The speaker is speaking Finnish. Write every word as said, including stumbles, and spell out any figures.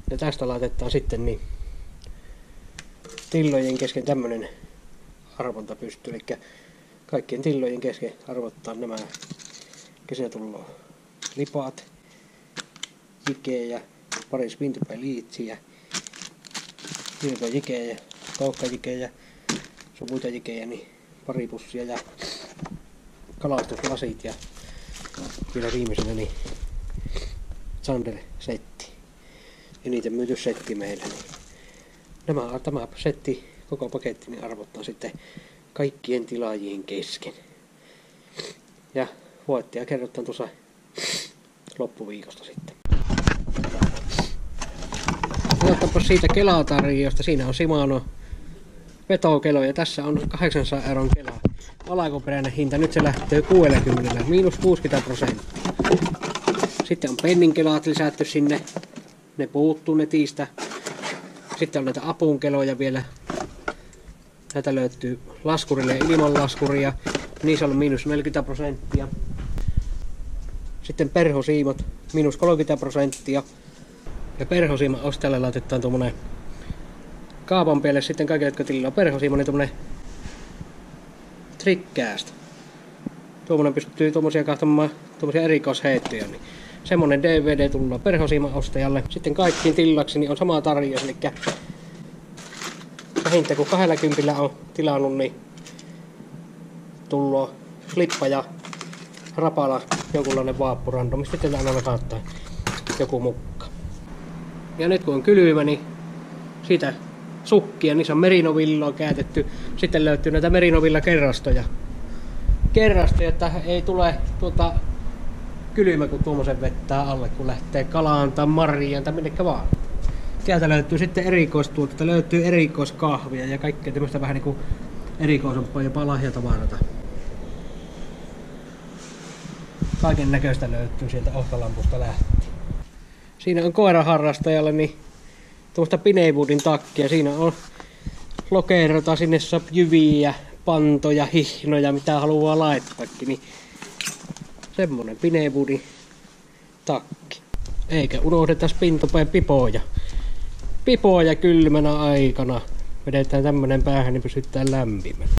Ja tästä laitetaan sitten niin tillojen kesken tämmönen arvontapysty. Eli kaikkien tillojen kesken arvottaa nämä kesätulloa lipaat, jikejä, pari spintupäiliitsiä, jikejä, kaukkajikejä, sun muita jikejä, niin pari pussia ja kalastuslasit ja vielä viimeisenä niin Zander-setti. Eniten myyty setti meillä. Niin nämä, tämä setti, koko paketti, niin arvottaa sitten kaikkien tilaajien kesken. Ja voittaja kerrotaan tuossa loppuviikosta sitten. Otetaanpa siitä kelatarjosta. Siinä on Shimano vetokelo ja tässä on kahdeksansadan euron kela. Alkuperäinen hinta, nyt se lähtee kuusikymmentä, miinus kuusikymmentä prosenttia. Sitten on penninkelat lisätty sinne. Ne puuttuu netistä. Sitten on näitä apunkeloja vielä. Näitä löytyy laskurille ja ilman laskuria. Niissä on miinus neljäkymmentä prosenttia. Sitten perhosiimot, miinus kolmekymmentä prosenttia. Ja perhosiiman ostajalle laitetaan tuommoinen kaapan päälle sitten kaikille, jotka tilaa perhosiima, niin tuommoinen trickcast. Tuommoinen pystyy tuommoisia kahtamaan tuommoisia erikoisheittoja. Niin semmonen D V D tullaan perhosiiman ostajalle. Sitten kaikkiin tilaksi niin on sama tarjous, eli vähintään kun kaksikymmentä on tilannut, niin tullut slippa ja rapala jonkunlainen vaappurandom. Sitten aina saattaa joku mukka. Ja nyt kun on kylmä, niin siitä sukkia, niissä on merinovilloa käytetty. Sitten löytyy näitä merinovilla kerrastoja. Kerrastoja, että ei tule tuota kylmä, kun tuommoisen vettää alle, kun lähtee kalaan tai marjaan tai minnekä vaan. Täältä löytyy sitten erikoistuotteita, löytyy erikoiskahvia ja kaikkea tämmöistä vähän niinku erikoisempaa, jopa lahjatavarata. Kaiken näköistä löytyy sieltä ohkalampusta lähtien. Siinä on koiraharrastajalle niin tuosta Pinewoodin takkia. Siinä on lokerota, sinne saa jyviä, pantoja, hihnoja, mitä haluaa laittaakin. Niin semmonen Pinewoodin takki. Eikä unohdeta spintopeen pipoja. Pipoja kylmänä aikana. Vedetään tämmönen päähän, niin pysytään lämpimänä.